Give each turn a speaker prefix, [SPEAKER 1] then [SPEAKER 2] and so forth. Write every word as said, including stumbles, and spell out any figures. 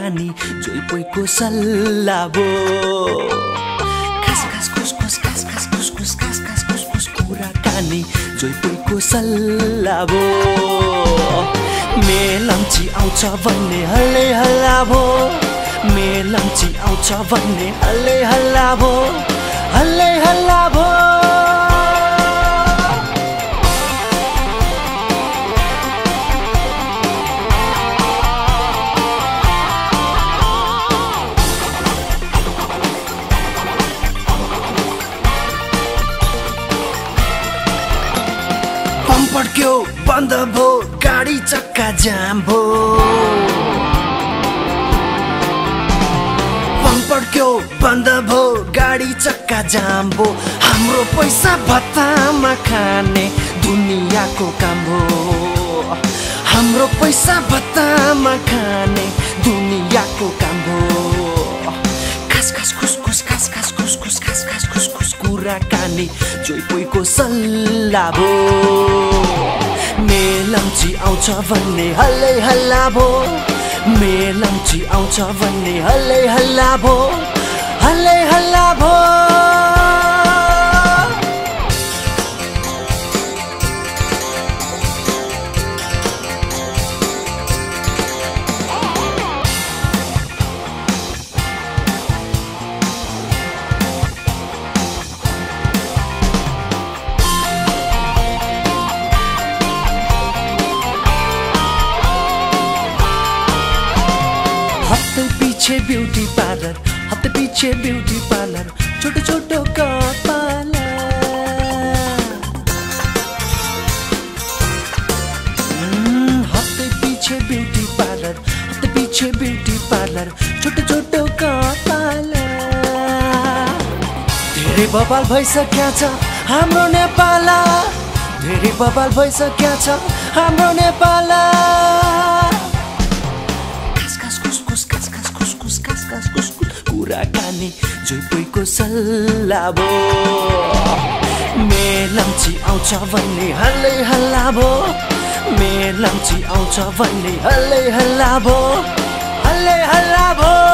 [SPEAKER 1] कुराकानी जोइपोइको सल्लाह भो खास खास खुस खुस खास खास खुस खुस खास खास खुस खुस कुराकानी जोइपोइको सल्लाह भो मेलम्ची आउँछ भन्ने हल्लै हल्ला भो मेलम्ची आउँछ भन्ने हल्लै हल्ला भो हल्लै हल्ला भो पड्क्यो बन्द भो गाडी चक्का जाम भो पड्क्यो बन्द भो गाडी चक्का जाम भो हाम्रो पैसा भत्तामा खाने दुनियाँको काम भो हाम्रो पैसा भत्तामा खाने दुनियाँको काम भो खास खास खुस खुस खास खास खुस खुस खास खास खुस खुस कुराकानी जोइपोइको सल्लाह भो मेलम्ची आउँछ भन्ने हल्लै हल्ला भो मेलम्ची आउँछ भन्ने हल्लै हल्ला भो हल्लै हल्ला भो पीछे ब्यूटी पार्लर हफ्ते पीछे ब्यूटी पार्लर छोटो छोटो कपाला हफ्ते पीछे ब्यूटी पार्लर हफ्ते पीछे ब्यूटी पार्लर छोटो छोटो कपाला धेरै बबाल भइसक्या छ हाम्रो नेपाला धेरै बबाल भइसक्या छ हाम्रो नेपाला कुराकानी जोइपोइको सल्लाह भो मेलम्ची आउँछ भन्ने हल्लै हल्ला भो मेलम्ची आउँछ भन्ने हल्लै हल्ला भो हल्लै हल्ला भो